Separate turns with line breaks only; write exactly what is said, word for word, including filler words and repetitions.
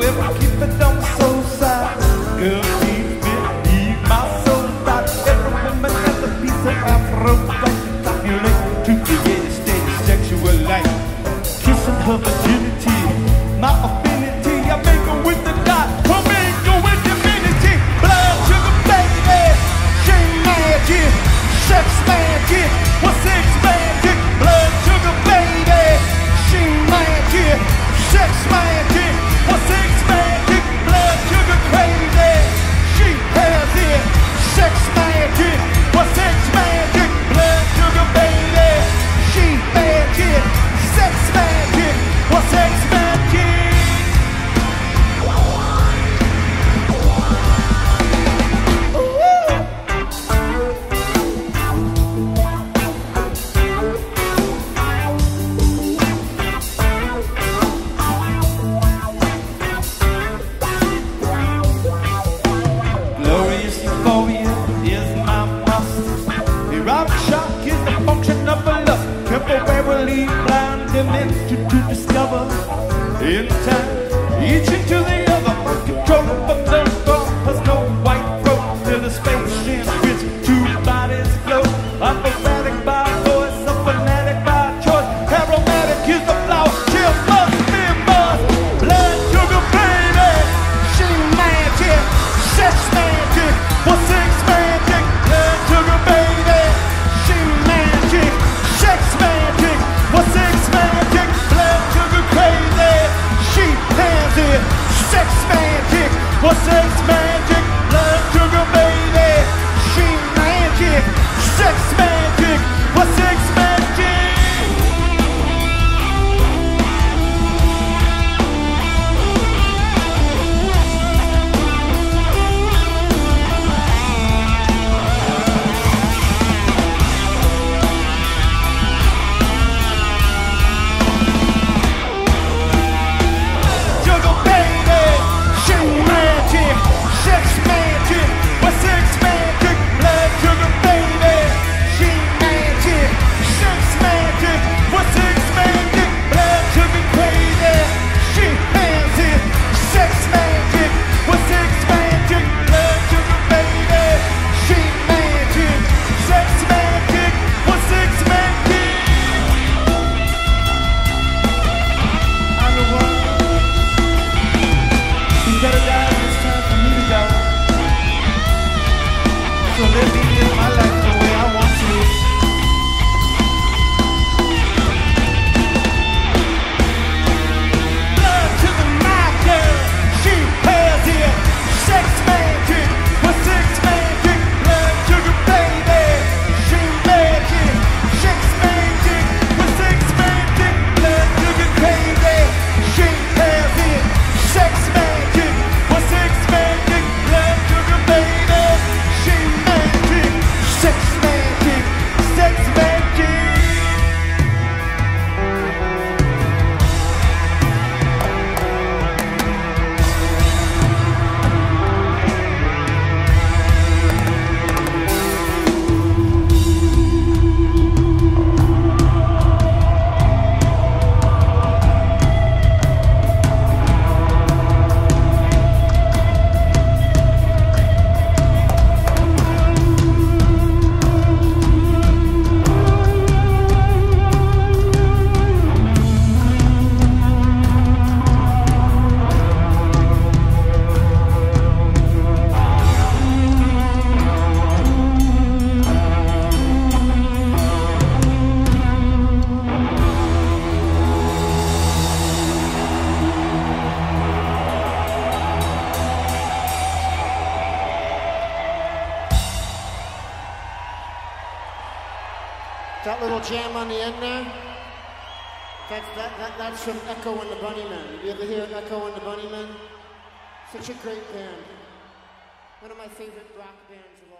ever keep it on the soul side. Girl, please believe my soul side. Every woman has a piece of afro that stimulate to create a steady sexual life. Kissing her virginity, my affinity. I make her with the dot, I make her with divinity. Blood sugar baby, she magic, sex magic, what's sex magic? Blood sugar baby, she magic, sex magic, what's sex magic? Blood sugar crazy, she has it, sex magic, what's sex magic? Blood sugar baby, she magic, sex magic, what's sex magic? Glorious euphoria is my must. Erotic shock is the function of a lust. Temporarily blind dimension to discover in time, each into the other. Control of the thought has no white throat till the space shifts. Two bodies float. Operatic by voice, a fanatic by choice. Aromatic is the flower, chill must be must. Blood sugar baby, she magic, sex magic, what's sex magic? Blood sugar baby, she magic, sex magic, what's sex magic? Blood sugar crazy, she has it, sex magic, what's sex magic? Blood sugar baby, she magic, sex magic, what's sex magic? Sugar baby, she magic, sex magic, what's sex magic? Blood sugar baby, she magic, sex magic, what's sex magic? Blood sugar crazy, she has it, sex magic, what's sex magic? Blood sugar baby, she magic, sex magic, what's sex magic? I'm the one. You better die, it's time for me to go. So let me live my life the way I want to. Blood to the night girl, she has it, sex magic, what's sex magic? Blood sugar baby, she magic, sex magic, what's sex magic? Blood sugar crazy, she has it, sex magic, what's sex magic? Blood sugar baby, she magic, sex magic, sex magic.
That little jam on the end there, that's, that, that, that's from Echo and the Bunnymen. You ever hear Echo and the Bunnymen? Such a great band. One of my favorite rock bands of all